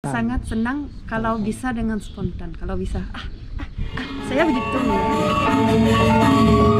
Sangat senang kalau bisa dengan spontan, kalau bisa saya begitu.